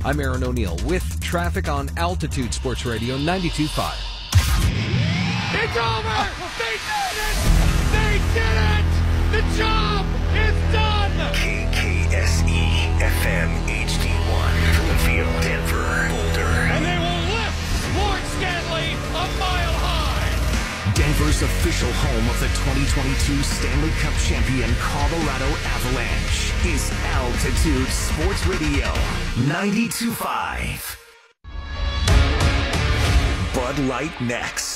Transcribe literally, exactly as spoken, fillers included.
I'm Aaron O'Neill with traffic on Altitude Sports Radio ninety-two point five. It's over! They did it! They did it! The job is done! K K S E F M H D one, Broomfield, Denver, Boulder. And they will lift Lord Stanley a mile high! Denver's official home of the twenty twenty-two Stanley Cup champion Colorado Avalanche is Altitude Sports Radio ninety-two point five. Bud Light next.